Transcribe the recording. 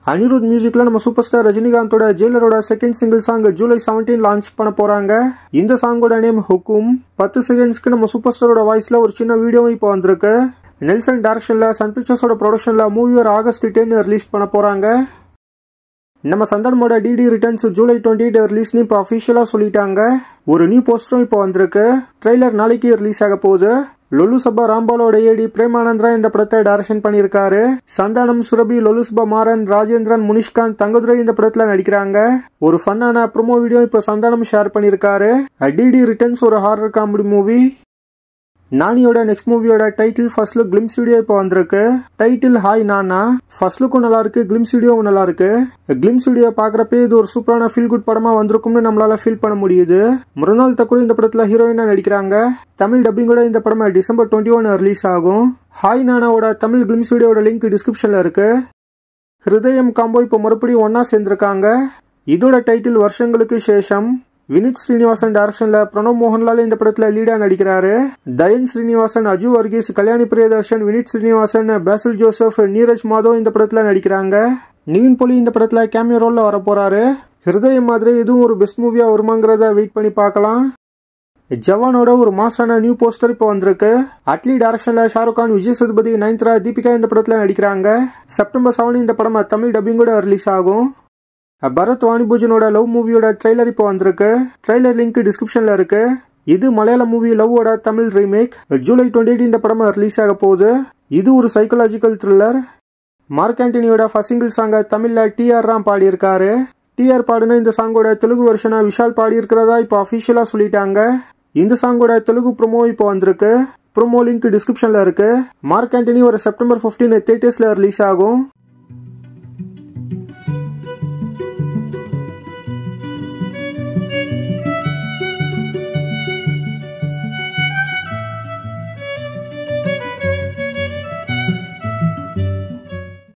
அனிருத் மியூசிக்ல நம்ம super star ரஜினிகாந்தோட ஜெயிலரோட second single song July 17 launch பண்ண போறாங்க. இந்த சாங்கோட நேம் ஹுக்கும். 10 செகண்ட்ஸ்க்கு நம்ம சூப்பர் ஸ்டாரோட வாய்ஸ்ல ஒரு சின்ன வீடியோவும் இப்போ வந்திருக்கு. நெல்சன் டைரக்ஷன்ல சன் பிக்சர்ஸோட ப்ரொடக்ஷன்ல மூவி ஆகஸ்ட் 10 ரிலீஸ் பண்ண போறாங்க. நம்ம சந்தானமோட டிடி ரிட்டர்ன்ஸ் ஜூலை 28 ரிலீஸ்னு இப்போ அஃபிஷியலா சொல்லிட்டாங்க. ஒரு நியூ போஸ்டரும் இப்போ வந்திருக்கு. ட்ரெய்லர் நாளைக்கு ரிலீஸ் ஆக போகுது. லொல்லு சபா ராம்பாலோட ஏடி பிரேமானந்தரா இந்த படத்தை டைரக்ஷன் பண்ணியிருக்காரு. சந்தானம், சுரபி, லொல்லு சபா மாறன், ராஜேந்திரன், முனிஷ்காந்த், தங்கதுரை இந்த படத்துல நடிக்கிறாங்க. ஒரு ஃபன்னான ப்ரோமோ வீடியோ இப்போ சந்தானம் ஷேர் பண்ணியிருக்காரு. டிடி ரிட்டர்ன்ஸ் ஒரு ஹாரர் காமெடி மூவி. நானியோட நெக்ஸ்ட் மூவியோட title first look glimpse video இப்போ வந்திருக்கு. Title hi Nanna. ஃபர்ஸ்ட் லுக்கும் நல்லா இருக்கு, கிளிம்ஸ் வீடியோவும் நல்லா இருக்கு. கிளிம்ஸ் வீடியோ பாக்குறப்ப இது ஒரு சூப்பரான ஃபீல் குட் படமா வந்திருக்கும்னு நம்மளால ஃபீல் பண்ண முடியுது. மிருனால் தக்கூர் இந்த படத்துல ஹீரோயினா நடிக்கிறாங்க. தமிழ் டப்பிங்கோட இந்த படம் டிசம்பர் 21 ரிலீஸ் ஆகும். ஹாய் நானாவோட தமிழ் கிளிம்ஸ் வீடியோட லிங்க் டிஸ்கிரிப்ஷன்ல இருக்கு. ஹிருதயம் காம்போ இப்போ மறுபடியும் ஒன்னா சேர்ந்திருக்காங்க. இதோட டைட்டில் வருஷங்களுக்கு சேஷம். வினித் ஸ்ரீனிவாசன் டைரக்ஷன்ல பிரணவ் மோகன்லால் இந்த படத்துல லீடா நடிக்கிறாரு. தயன் ஸ்ரீனிவாசன், அஜு வர்கீஸ், கல்யாணி பிரியதர்ஷன், வினித் ஸ்ரீனிவாசன், பேசில் ஜோசப், நீரஜ் மாதவ் இந்த படத்துல நடிக்கிறாங்க. நிவின் போலி இந்த படத்துல கேமியோ ரோல்ல வர போறாரு. ஹிருதயம் மாதிரி இதுவும் ஒரு பெஸ்ட் மூவியா வருமாங்கிறத வெயிட் பண்ணி பார்க்கலாம். ஜவானோட ஒரு மாசான நியூ போஸ்டர் இப்போ வந்திருக்கு. அட்லி டைரக்ஷன்ல ஷாருக் கான், விஜய் சேதுபதி, நயன்தாரா, தீபிகா இந்த படத்துல நடிக்கிறாங்க. செப்டம்பர் 7 இந்த படம் தமிழ் டப்பிங்கோட ரிலீஸ் ஆகும். பரத் வாணிபூஜனோட லவ் மூவியோட ட்ரெய்லர் இப்போ வந்திருக்கு. ட்ரெய்லர் லிங்க் டிஸ்கிரிப்ஷன்ல இருக்கு. இது மலையாள மூவி லவ்வோட தமிழ் ரீமேக். ஜூலை 28 இந்த படம் ரிலீஸ் ஆக போகுது. இது ஒரு சைக்கலாஜிக்கல் த்ரில்லர். மார்க் ஆண்டனியோட ஃபர்ஸ்ட் சிங்கிள் சாங்க தமிழ்ல டிஆர் ராம் பாடியிருக்காரு. டிஆர் பாடின இந்த சாங்கோட தெலுங்கு வெர்ஷனை விஷால் பாடி இருக்கிறதா இப்போ அஃபிஷியலா சொல்லிட்டாங்க. இந்த சாங்கோட தெலுங்கு ப்ரோமோ இப்போ வந்திருக்கு. ப்ரோமோ லிங்க் டிஸ்கிரிப்ஷன்ல இருக்கு. மார்க் ஆண்டனி ஒரு செப்டம்பர் 15 தியேட்டர்ஸ்ல ரிலீஸ் ஆகும்.